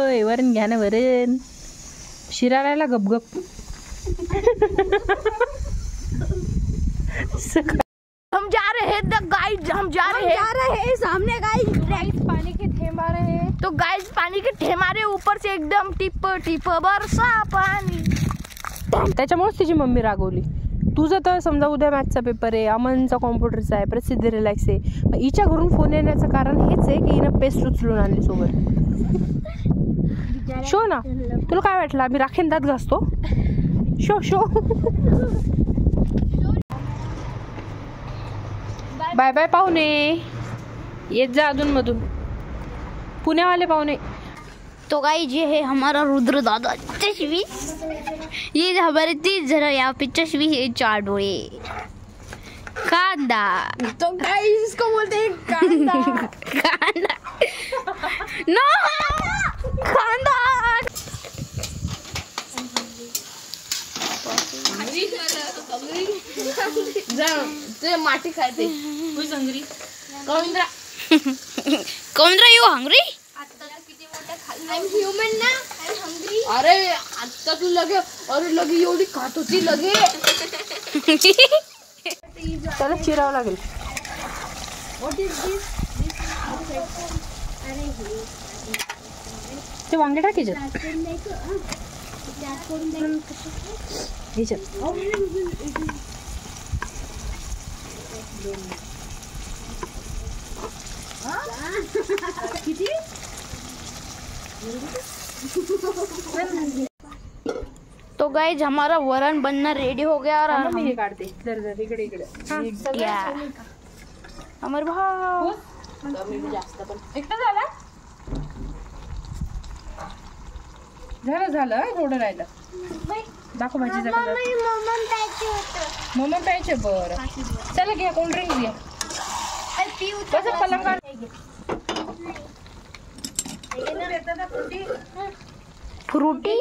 होय वरण घ्या ना वरण. शिरा राहिला गपगप. हम जा रहे हैं द गाइस, हम जा रहे हैं सामने गाइस पानी के ठेम आ रहे हैं. तो गाइस पानी के ठेम आ रहे ऊपर से एकदम टिप टिप बरसा पाणी. त्याच्यामुळेच तिची मम्मी रागवली. तुझं तर समजा उद्या मॅथचा पेपर आहे, अमनचा कॉम्प्युटरचा आहे, प्रसिद्ध रिलॅक्स आहे. हिच्या घरून फोन येण्याचं कारण हेच आहे की हिनं पेस्ट उचलून आणली सोबत. शो ना, तुला काय वाटलं आम्ही राखेन दात घासतो? शो शो. बाय बाय पाहुणे, येत जा अधून मधून. पुण्यावाले पाहुणे. तो गाइस ये है हमारा रुद्र दादा चश्मी. ये हमारे 30 जरा यहाँ पे चश्मी है, 4 डोळे. कांदा. तो गाइस इसको बोलते हैं कांदा. कांदा. नो कांदा. ते माटी खाते. हंगरी कौंद्रा. कौंद्रा यू हंगरी. I'm human ना. I'm hungry. अरे आता तू लगे अरे लगे एवढी खात होती लगे. त्याला चिरावं लागेल. What is this? ते वांगे टाकायचे किती. तो गाइस हमारा वरण बनना रेडी हो गया. और हम काटते इकडे इकडे. अमर भाव जास्त पण एकटा झाला. झालं थोडं राहिलं. दाखव भाजीचा मोमो प्यायचे. बरं चला घ्या कोल्ड्रिंक घ्या. कसं पलंगावर फ्रूटी.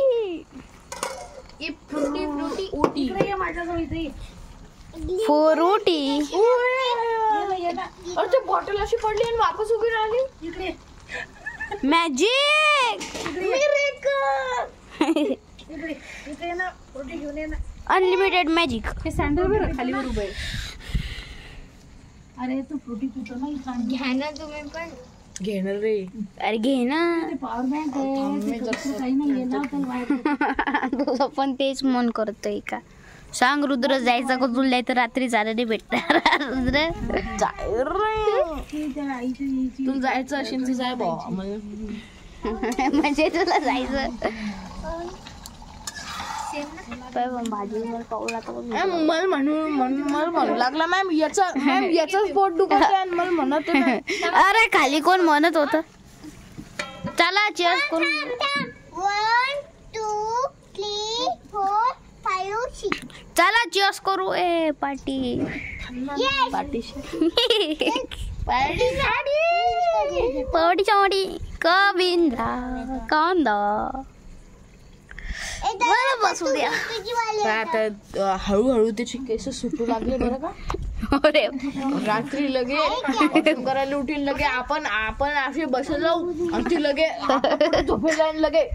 फ्रूटी. और ते बॉटल अशी पडली आणि वापस उभी राहिली. इकडे मॅजिक. इकडे ना फ्रूटी घेऊन ये ना. Unlimited magic. हे सँडल बरं खालीवर उभं आहे. अरे तू फ्रूटी पितो ना, घ्या ना तुम्ही पण. घेणार रे. अरे घे ना. पॉवर बँक तुझं पण तेच मन करतोय का. सांग रुद्र जायचं का तुला तर रात्री चालले नाही भेटणार. रुद्र तुला जायचं असेल तर जाय बा. म्हणजे तुला जायचं भाजी मला म्हणू लागला मॅम याचाच पोट दुखत आहे मला म्हणत. अरे खाली कोण म्हणत होत. चला चेअर्स करू. 1 2 3 4 5 6. चला चेअर्स करू. ए पार्टी पार्टी पार्टी चौडी कविंद्रा कांदा. मला बसू द्या. आता हळूहळू त्याची केस सुटू लागले बरं का. अरे रात्री लगे करायला उठील लगे आपण असे बसत जाऊ आणि ती लगे झोपेला लगे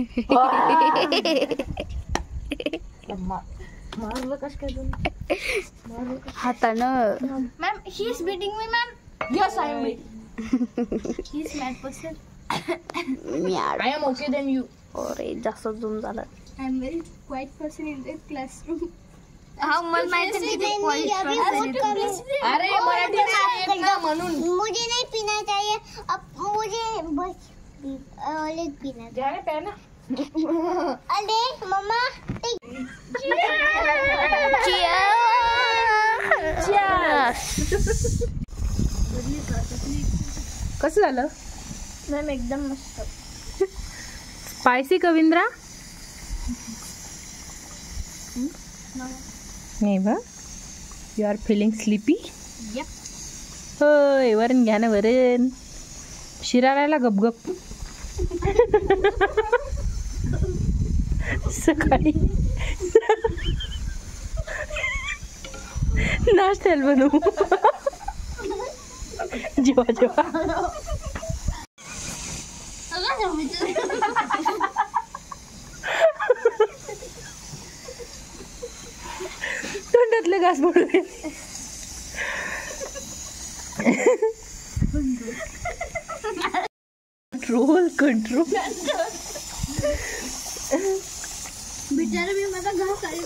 मारलं कस काय हातानं. Ma'am he is beating me ma'am. Yes I am. He is mad person. I am okay then you. अरे जास्त झूम झालं. I am very quiet person in this classroom. हाँ मन माहिती किती quiet person है. अरे मराठी में एक ना म्हणून. मुझे नहीं पीना चाहिए. अब मुझे बस लेग पीना. जाने पहना. अरे मम्मा. कसं झालं मॅम एकदम मस्त. स्पायसी कविंद्रा. नाही बा. You are feeling sleepy. होय वरण घ्या ना वरण. शिरा राहिला गपगप. सकाळी नाश्त्याला बनवू. जेव्हा बिंदास बोलले. कंट्रोल बिचारा मी माझा घास खाली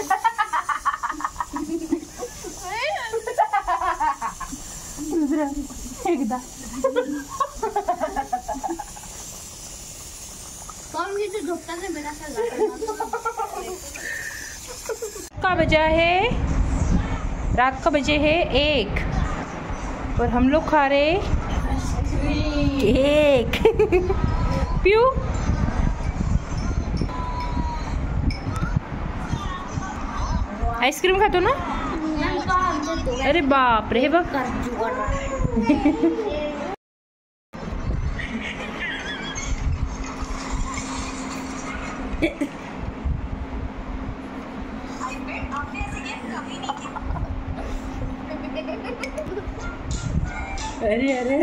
एकदा का बजा है रात का बजे है 1 और हम लोग खा रहे केक. प्यू आईस्क्रीम खातो ना. अरे बाप रे हे बघ. अरे अरे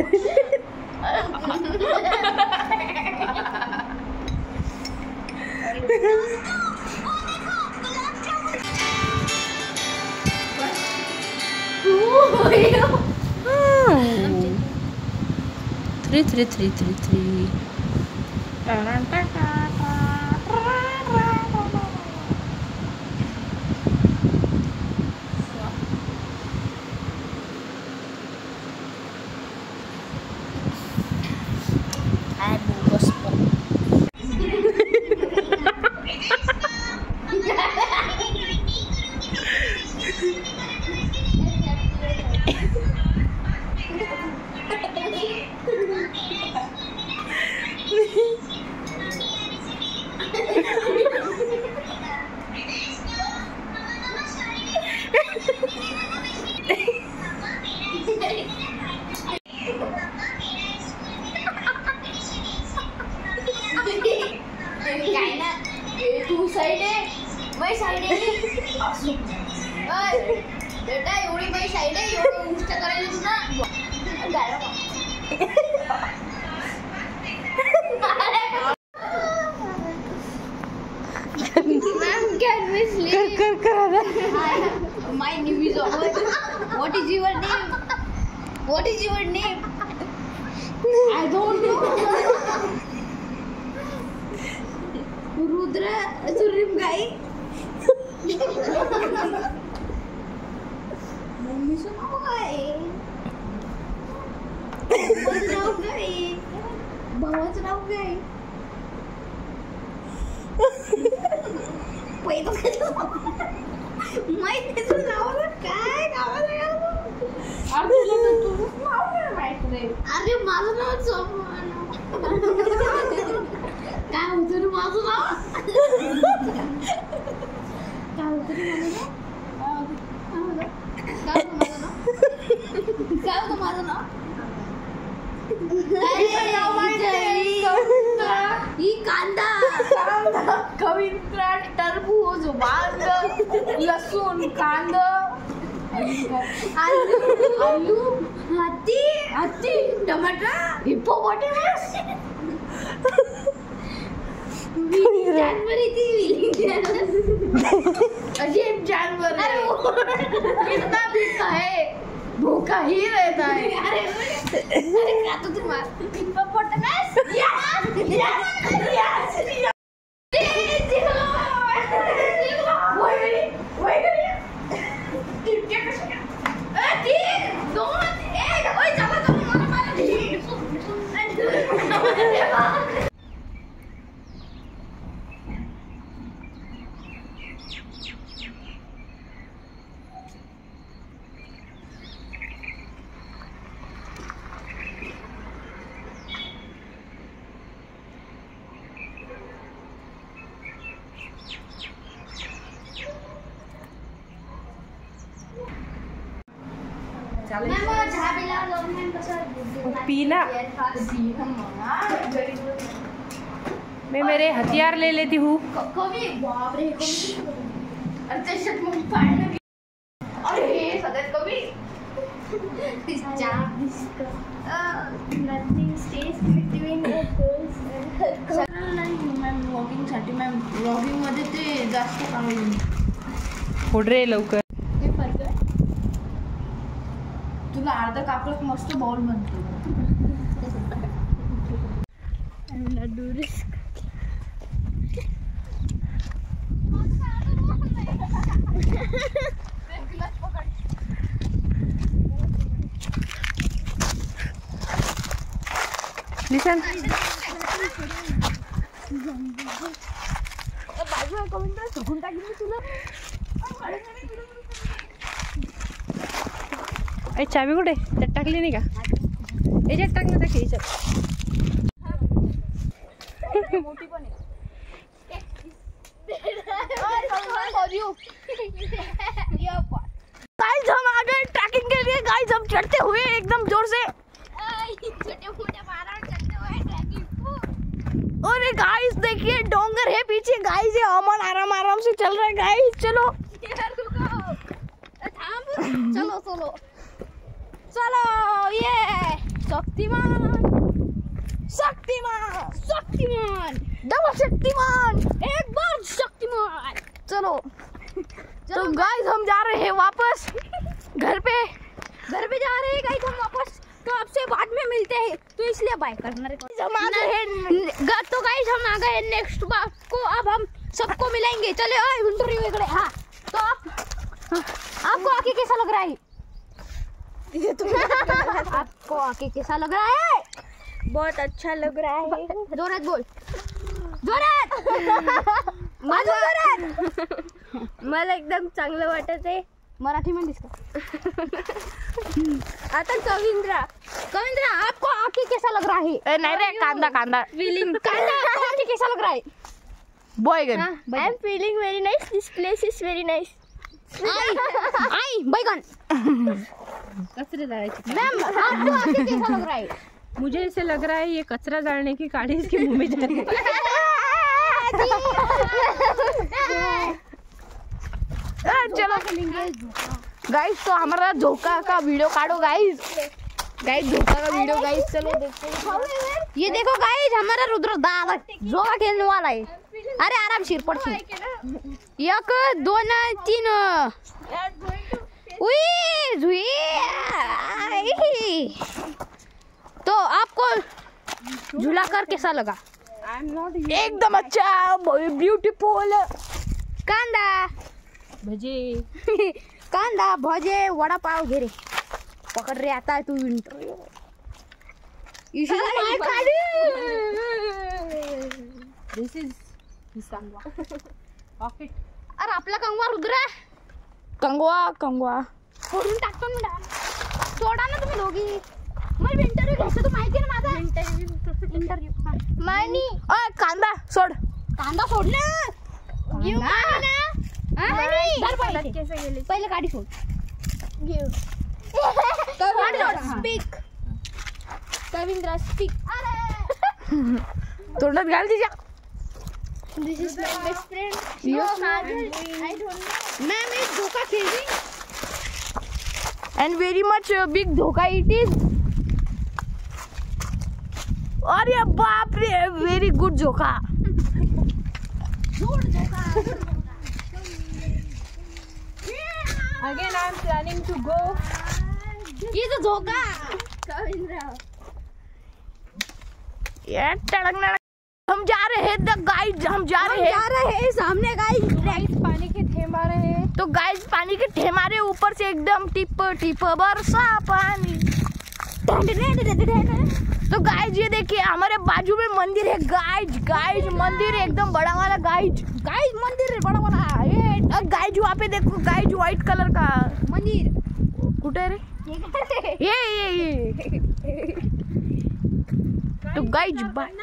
three. तू साइड आहे बाई साइड आहे बेटा एवढी बाई साइड आहे एवढं उष्ट करायला तुला ma'am can we sleep कर my name is what is your name I don't know Rudra Surim Gai mummy सुनाओ काय नाव काय भावाचं नाव काय पहिलं माहित नाही तुझं नाव काय गावाला अरे तुझं नाव काय माहित नाही अरे माझं नाव सोमन काय होतं रे माझं नाव काय होतं रे माझं नाव ही कांदा कविंद्रा टरबूज वांग लसूण कांद आलू हत्ती टमाटर हिप्पोपोटेमस जानवर अजीब जानवर कितना भूखा है भूखा ही रहता है अरे क्या तो तुम्हारा हिप्पोपोटेमस पीना मैं मेरे हथियार ले लेती हूँ व्लॉगिंग मध्ये ते जास्त काम फोड रे लवकर माझं काकडं मस्त बॉल बनतो. लिसन चावी कुठे त्यात टाकली नाही का? याच्यात टाक ना त्या याच्यात. गाइस हम आ गए ट्रैकिंग के लिए. गाइस हम चढ़ते हुए एकदम जोर से. अरे गाइस देखिए डोंगर है पीछे. गाइस ये अमन आराम आराम से चल रहा है. गाइस चलो चलो चलो चलो. ये शक्तिमान शक्तिमान शक्तिमान डबल शक्तिमान एक बार शक्तिमान. चलो तो गाइस हम जा रहे हैं वापस घर पे जा रहे हैं गाइस हम वापस. तो आपसे बाद में मिलते हैं तो इसलिए बाय करना है. तो गाइस हम आ गए नेक्स्ट बार को. अब हम सबको मिलेंगे. चले इंटरव्यू इकडे. हाँ तो आपको आके कैसा लग रहा है? आपको आके कैसा लग रहा है? बहुत अच्छा लग रहा है. जोरात बोल. जोरात मला एकदम चांगलं वाटत आहे. मराठी में दिसका. आता कविंद्रा आपको आके कैसा लग रहा है? नाही रे कांदा कांदा फीलिंग कांदा आपको आके कैसा लग रहा है? बॉयगन. I am feeling very nice. This place is very nice. आई बैगन. कचरे डालने. मैम आपको आके कैसा लग रहा है? मुझे ऐसे लग रहा है ये कचरा डालने की गाड़ी इसके मुंह में जा रही है. चलो गाइस तो हमारा झोंका का वीडियो काटो गाइस. झोंका का वीडियो गाइस चलो देखते हैं. ये देखो गाइस हमारा रुद्र दादा झोंका खेलने वाला है. अरे आराम से पड़ती. 1 2 3. तो आपको झूला कर कैसा लगा? एकदम अच्छा ब्यूटीफुल. कांदा भजी कांदा भजे वड़ा पाव घे रे. पकड़ रे आता है तू इंटरव्यू. दिस इज कंगवा. पॉकेट. अरे आपला कंगवा रुद्र. कंगवा फोडून टाकतो मी. सोडा ना तुम्ही दोघी. मला इंटरव्ह्यू घ्यायचं. तू माहिती ना माझा इंटरव्ह्यू. मानी कांदा सोड. कांदा सोड ना. पहिले गाडी सोड. Speak Kavindra speak. तोंडात घाल तिच्या. This is my best friend. I don't know. Ma'am एक धोका खेळली. and very much big धोखा it is. अरे बाप रे very good धोखा. Again I am planning to go. ये तो धोखा. यार टड़कना. हम जा रहे हैं द गाइस. हम जा रहे हैं सामने गाइस. पानी के ठेम आ रहे हैं. तो गाइस पानी के ठेमारे ऊपर से एकदम टिप टिप बरसा पानी. तो गाइस ये देखिए हमारे बाजू में मंदिर है. गाइस मंदिर है एकदम बड़ा वाला. गाइस मंदिर है बड़ा वाला. ये गाइस वहाँ पे देखो. गाइस व्हाइट कलर का मंदिर. कुठे रे? ये तो गाइस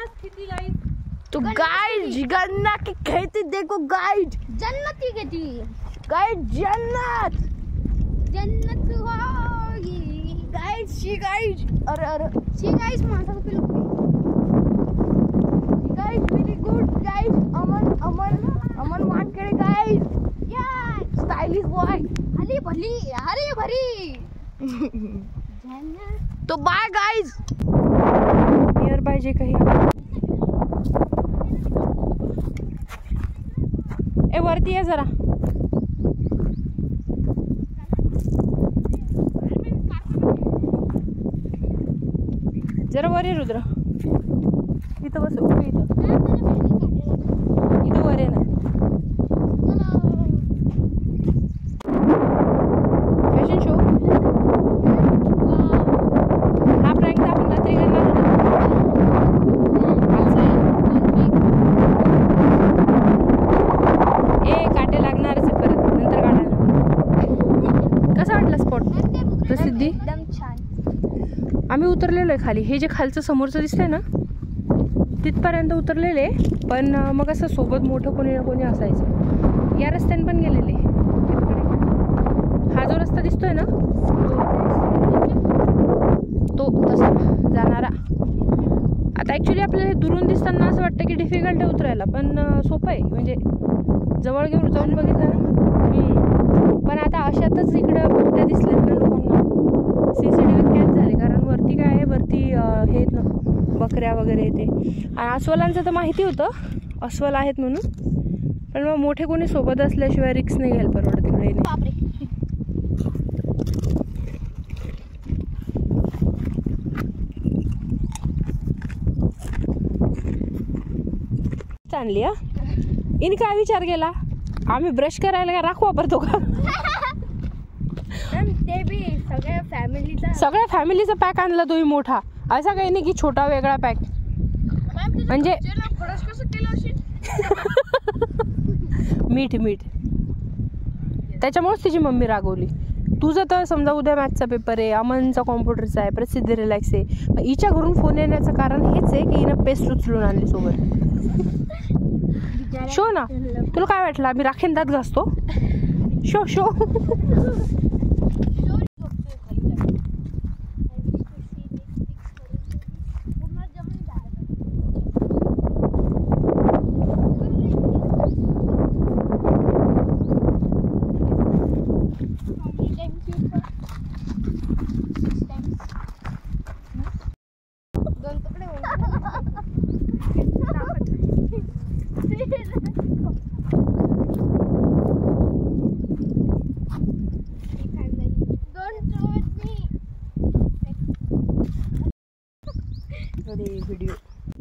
जगन्नाथ की खेती देखो. गाइस जन्नत की खेती. गाइस जन्नत होगी. गाइस अरे गाइस माणसाचं पिल्लू. Guys very good. Guys Aman Wankhede. Guys stylish boy. हरी भरी. तो बाय गाइस. नियर पाहिजे काही. ए वरती आहे जरा. जरा वर ये रुद्र, इथं बस, इथं इथं वर आहे ना. फॅशन शो हा प्रँक आपण रात्री करणार होतो. ए काटे लागणारच आहे परत, नंतर काढायला. कसा वाटला स्पॉट प्रसिद्धी? एकदम छान. आम्ही उतरलेलो आहे खाली. हे जे खालचं समोरचं दिसतंय ना तिथपर्यंत उतरलेले, पण मग असं सोबत मोठं कोणी ना कोणी असायचं. या रस्त्याने पण गेलेले. हा जो रस्ता दिसतोय ना तो तसा जाणारा. आता ॲक्च्युली आपल्याला दुरून दिसताना असं वाटतं की डिफिकल्ट आहे उतरायला, पण सोपं आहे. म्हणजे जवळ घेऊन जाऊन बघितलं ना. पण आता अशातच इकडं बुट्ट्या दिसल्यात ना लोकांना, CCTV कॅच झाले. कारण वरती काय आहे, वरती हे आहेत ना बकऱ्या वगैरे येते. आणि अस्वलांचं तर माहिती होतं अस्वल आहेत म्हणून, पण मग मोठे कोणी सोबत असल्याशिवाय रिक्स नाही घ्यायला परवडत तिकडे. आणली हा. इन काय विचार केला, आम्ही ब्रश करायला काय राख वापरतो का? ते बी सगळ्या फॅमिलीचा पॅक आणला तुम्ही मोठा, असा काही नाही की छोटा वेगळा पॅक. म्हणजे मीठ मीठ त्याच्यामुळेच तिची मम्मी रागवली. तुझं तर समजा उद्या मॅथचा पेपर आहे, अमनचा कॉम्प्युटरचा आहे, प्रसिद्धी रिलॅक्स आहे. हिच्या घरून फोन येण्याचं कारण हेच आहे की हिनं पेस्ट उचलून आणली सोबत. शो ना, तुला काय वाटलं आम्ही राखेन दात घासतो? शो शो. व्हिडिओ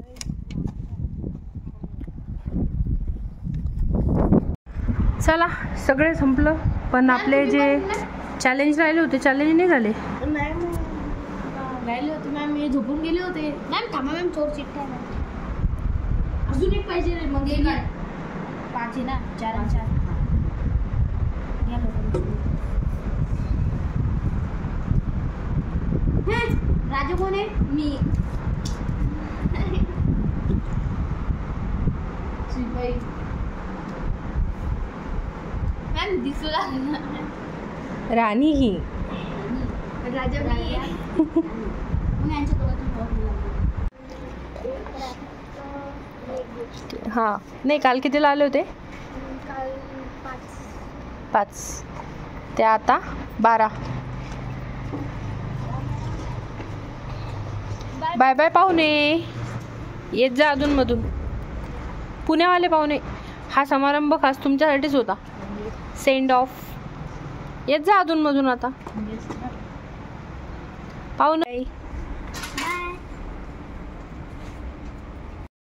चला सगळे संपलं, पण आपले जे चॅलेंज राहिले होते चॅलेंज नाही झाले. राहिले होते मॅम, मी झोपून गेले होते. मॅम थांबा मॅम, चोर चिठ्ठ्या अजून एक पाहिजे रे. मग एक 5 आहे ना, 4 आणि 4 राजू कोण आहे? मी मॅम दिसू लागला राणी ही राजा हां. नाही काल कितीला आले होते? 5 ते आता 12. बाय बाय पाहुणे, येत जा अधूनमधून. पुण्यावाले पाहुणे, हा समारंभ खास तुमच्यासाठीच होता. Send off. येत जा अधूनमधून आता पाहुणे.